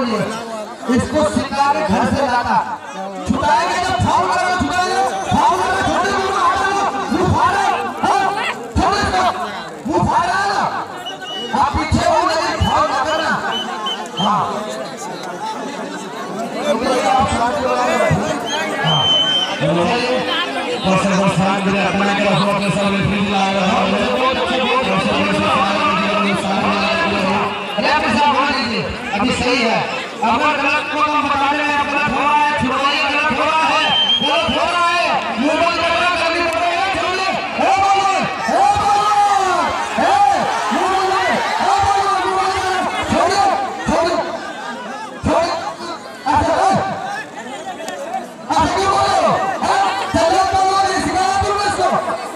बोलिए, इसको सिखा के घर से लाना, छुटाएंगे जब फाउल करो, छुटाएंगे फाउल करो, छोटे मुंह मुंह फाड़ा, मुंह फाड़ा ना, आप पीछे हो नहीं, फाउल ना करना। हाँ आप साथ में अभी सही है, अगर गलत को हम बता रहे हैं, गलत हो रहा है, छुड़वाइए, गलत हो रहा है, गलत हो रहा है, मुंह बंद करना करनी पड़ेगा, छोड़िए, हो बोलो, मुंह बंद है, छोड़िए, छोड़िए, छोड़िए, अच्छा क्यों बोलो, चलो बोलो, सिखाया तुमने इसको,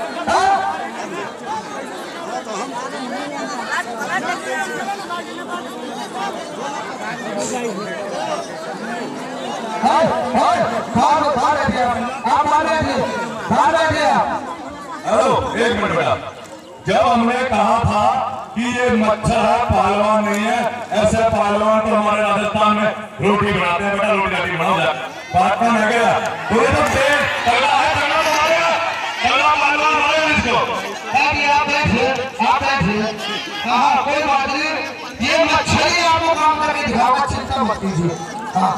हेलो, एक मिनट बेटा, जब हमने कहा था कि ये मच्छर है, पहलवान नहीं है, ऐसे पहलवान तो हमारे राजस्थान में रोटी बनाते हैं बेटा, रोटी जाती बनाओ जा, बात कम है गया, तो ये तो तगड़ा है, तगड़ा तो मारेगा, तगड़ा पहलवान मारेगा इसको। आप बैठिए, हाँ कोई बात नहीं, ये मच्छर ही आपको काम करके दिखाओगा, चिंता मत कीजिए। हाँ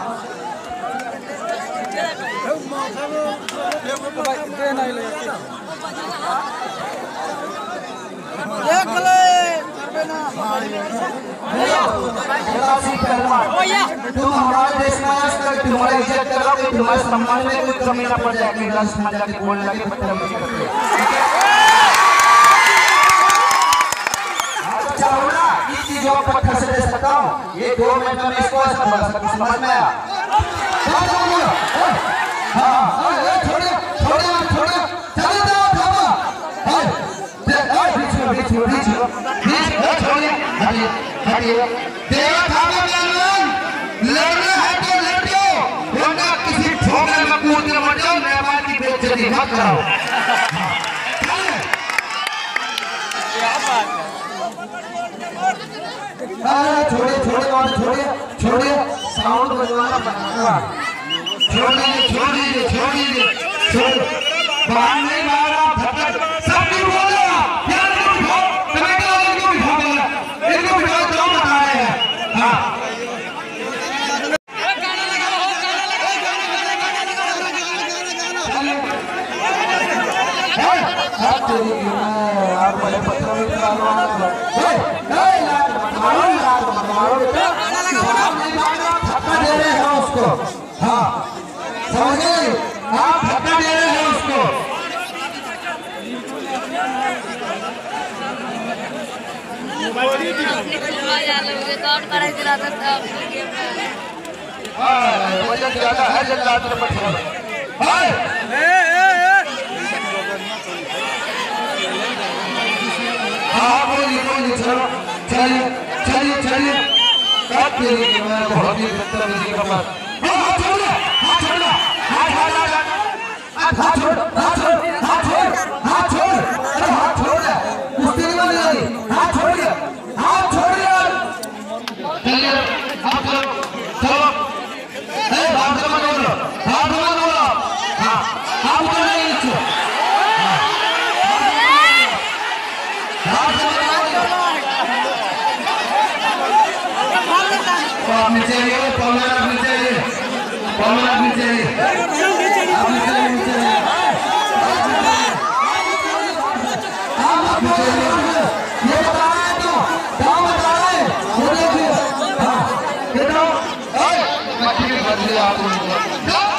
तुम हमारे देश में तुम्हारी इज्जत करोगे, तुम्हारे सम्मान में कोई कमी ना पड़ जाएगी, समाज जाके बोलने लगे बदतमीजी करते हैं। इस चीजों को पत्थर से दे सकता हूँ, ये 2 मिनट में इसको समझ में आया। हाँ छोड़िए, छोड़िए, छोड़िए, चले जाओ थापा, छोड़िए, हटिए, देवा थापा लड़ना है तो लड़ो, वरना किसी ठोकर में कूद के मर जाओ, नेपाल की बेइज्जती मत कराओ। छोड़िए, छोड़िए और छोड़िए, छोड़िए, साउंड बजवाना बनाना, छोड़िए, छोड़िए, छोड़िए, छोड़िए, बाहर नहीं मारा, भटक, सब नहीं बोलेगा, यार इनको बिठाओ, कमेटी वाले इनको बिठाओ, इनको बिठाओ, जो बता रहे हैं, हाँ। आप बड़े पत्थरों में धक्का दे रहे हैं उसको, हाँ समझे, आप धक्का दे रहे हैं उसको। वजन ज्यादा है, जल्लाद ने पत्थर हाँ बोलिए, बोलिए, चलो चलिए, चलिए, चलिए, कब देंगे मैं बहुत ही बदतमीजी का बात। हाँ छोड़ो, हाँ छोड़ो, हाँ छोड़, हाँ छोड़, हाँ छोड़, हाँ छोड़, हाँ छोड़, अरे हाँ छोड़, कुश्ती नहीं बनी है, हाँ छोड़िए, हाँ छोड़िए, चलिए, हाँ चलो, चलो, बात मत बोलो, बात मत बोलो, हाँ, आप तो नहीं नीचे, नीचे आइए, पौना नीचे आइए, पौना नीचे आइए, आप नीचे नीचे ये बता रहे हैं तो क्या बता रहे हैं, ये देखिए, हाँ, ये तो, मट्टी की बदली आप